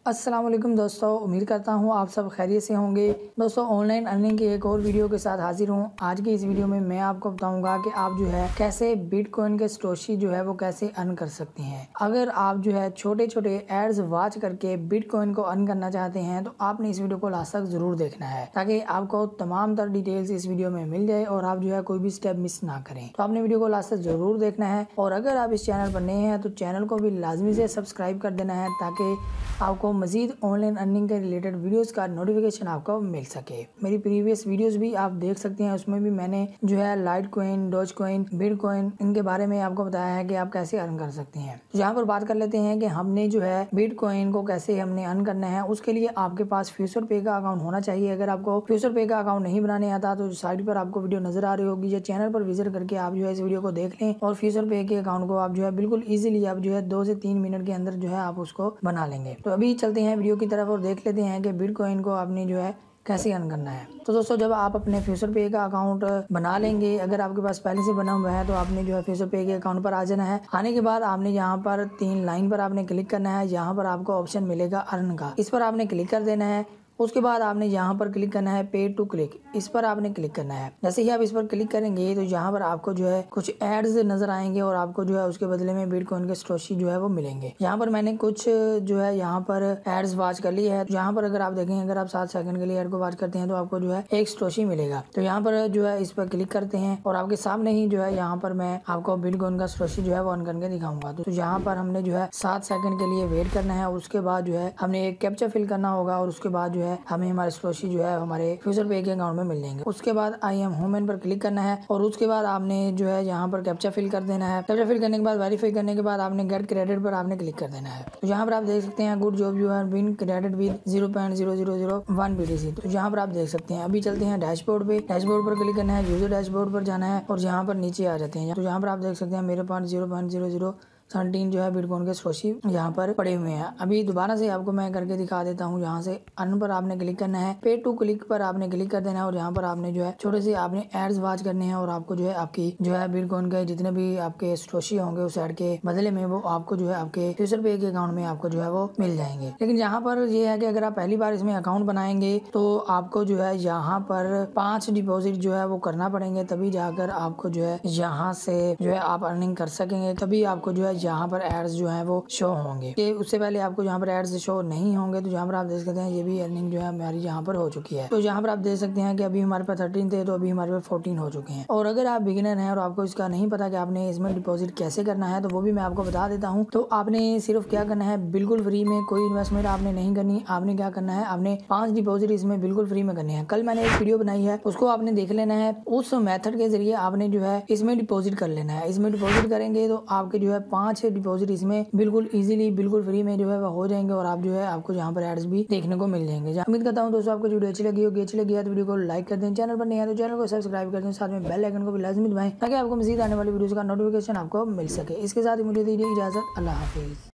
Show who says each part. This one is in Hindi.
Speaker 1: अस्सलाम वालेकुम दोस्तों, उम्मीद करता हूँ आप सब खैरियत से होंगे। दोस्तों, ऑनलाइन अर्निंग की एक और वीडियो के साथ हाजिर हूँ। आज की इस वीडियो में मैं आपको बताऊंगा कि आप जो है कैसे बिटकॉइन के सटोशी जो है वो कैसे अर्न कर सकते हैं। अगर आप जो है छोटे छोटे एड्स वॉच करके बिटकॉइन को अर्न करना चाहते हैं तो आपने इस वीडियो को लास्ट तक जरूर देखना है, ताकि आपको तमाम तर डिटेल्स इस वीडियो में मिल जाए और आप जो है कोई भी स्टेप मिस ना करें। तो आपने वीडियो को लास्ट तक जरूर देखना है, और अगर आप इस चैनल पर नए हैं तो चैनल को भी लाजमी से सब्सक्राइब कर देना है, ताकि आपको मजीद ऑनलाइन अर्निंग के रिलेटेड वीडियोस का नोटिफिकेशन आपको मिल सके। मेरी प्रीवियस वीडियोस भी आप देख सकते हैं, उसमें भी मैंने जो है Litecoin, Dogecoin, Bitcoin इनके बारे में आपको बताया है कि आप कैसे अर्न कर सकते हैं। तो यहाँ पर बात कर लेते हैं कि हमने जो है बिटकॉइन को कैसे हमने अर्न करना है। उसके लिए आपके पास फ्यूचर पे का अकाउंट होना चाहिए। अगर आपको फ्यूचर पे का अकाउंट नहीं बनाने आता तो साइड पर आपको वीडियो नजर आ रही होगी, या चैनल पर विजिट करके आप जो है इस वीडियो को देख लें और फ्यूचर पे के अकाउंट को आप जो है बिल्कुल इजीली आप जो है 2 से 3 मिनट के अंदर जो है आप उसको बना लेंगे। तो अभी चलते हैं वीडियो की तरफ और देख लेते हैं कि बिटकॉइन को आपने जो है कैसे अर्न करना है। तो दोस्तों, जब आप अपने फ्यूचर पे का अकाउंट बना लेंगे, अगर आपके पास पहले से बना हुआ है तो आपने जो है फ्यूचर पे के अकाउंट पर आ जाना है। आने के बाद आपने यहाँ पर 3 लाइन पर आपने क्लिक करना है। यहाँ पर आपको ऑप्शन मिलेगा अर्न का, इस पर आपने क्लिक कर देना है। उसके बाद आपने यहाँ पर क्लिक करना है पे टू क्लिक, इस पर आपने क्लिक करना है। जैसे ही आप इस पर क्लिक करेंगे तो यहाँ पर आपको जो है कुछ एड्स नजर आएंगे और आपको जो है उसके बदले में बिटकॉइन के सटोशी जो है वो मिलेंगे। यहाँ पर मैंने कुछ जो है यहाँ पर एड्स वॉच कर लिए है। यहाँ पर अगर आप देखें, अगर आप 7 सेकंड के लिए एड को वॉच करते हैं तो आपको जो है एक सटोशी मिलेगा। तो यहाँ पर जो है इस पर क्लिक करते हैं और आपके सामने ही जो है यहाँ पर मैं आपको बिटकॉइन का सटोशी जो है वो अर्न करके दिखाऊंगा। तो यहाँ पर हमने जो है 7 सेकंड के लिए वेट करना है। उसके बाद जो है हमने एक कैप्चा फिल करना होगा और उसके बाद जो है हमें हमारे सटोशी जो है हमारे फ्यूचर पे के अकाउंट में मिल जाएंगे। उसके बाद आई एम होम पर क्लिक करना है और उसके बाद आपने जो है यहाँ पर कैप्चा फिल कर देना है। कैप्चा फिल करने के बाद वेरीफाई करने के बाद आपने गेट क्रेडिट पर आपने क्लिक कर देना है। तो यहाँ पर आप देख सकते हैं good job, you have been credited with 0.0001 BTC। तो यहाँ पर आप देख सकते हैं। अभी चलते हैं डैशबोर्ड पे। डैशबोर्ड पर क्लिक करना है, यूजर डैशबोर्ड पर जाना है और यहाँ पर नीचे आ जाते हैं। तो यहाँ पर आप देख सकते हैं मेरे पास 0.0017 जो है बिटकॉइन के सटोशी यहाँ पर पड़े हुए हैं। अभी दोबारा से आपको मैं करके दिखा देता हूँ। यहाँ से अर्न पर आपने क्लिक करना है, पे टू क्लिक पर आपने क्लिक कर देना है और यहाँ पर आपने जो है छोटे से आपने एड्स वॉच करने हैं और आपको जो है आपकी जो है बिटकॉइन के जितने भी आपके सटोशी होंगे उस एड के बदले में वो आपको जो है आपके फ्यूचर पे के अकाउंट में आपको जो है वो मिल जाएंगे। लेकिन यहाँ पर ये है कि अगर आप पहली बार इसमें अकाउंट बनाएंगे तो आपको जो है यहाँ पर 5 डिपॉजिट जो है वो करना पड़ेंगे, तभी जाकर आपको जो है यहाँ से जो है आप अर्निंग कर सकेंगे। तभी आपको जो है यहाँ पर एड्स जो है वो शो होंगे। कि उससे पहले आपको यहाँ पर एड्स शो नहीं होंगे। तो यहाँ पर आप देख सकते हैं ये भी अर्निंग जो है हमारी यहाँ पर हो चुकी है। तो यहाँ पर आप देख सकते हैं कि अभी हमारे पास 13 थे तो अभी हमारे पास 14 हो चुके हैं। और अगर आप बिगिनर हैं और आपको इसका नहीं पता कि आपने इसमें डिपॉजिट कैसे करना है तो वो भी मैं आपको बता देता हूँ। तो आपने सिर्फ क्या करना है, बिल्कुल फ्री में, कोई इन्वेस्टमेंट आपने नहीं करनी। आपने क्या करना है, आपने 5 डिपॉजिट इसमें बिल्कुल फ्री में करने हैं। कल मैंने एक वीडियो बनाई है, उसको आपने देख लेना है। उस मेथड के जरिए आपने जो है इसमें डिपॉजिट कर लेना है। इसमें डिपॉजिट करेंगे तो आपके जो है 5 डिपॉजिट इसमें बिल्कुल इजीली बिल्कुल फ्री में जो है हो जाएंगे और आप जो है आपको यहाँ पर एड्स भी देखने को मिल जाएंगे। उम्मीद करता हूँ दोस्तों आपको वीडियो अच्छी लगी होगी। अच्छी लगी है तो वीडियो को लाइक कर दें, चैनल पर नहीं है तो चैनल को सब्सक्राइब कर दें, साथ में बेल आइकन को भी लाजमी दबाएं ताकि आपको मजीद आने वाली वीडियोस का नोटिफिकेशन आपको मिल सके। इसके साथ ही मुझे दीजिए इजाजत। अल्लाह हाफिज।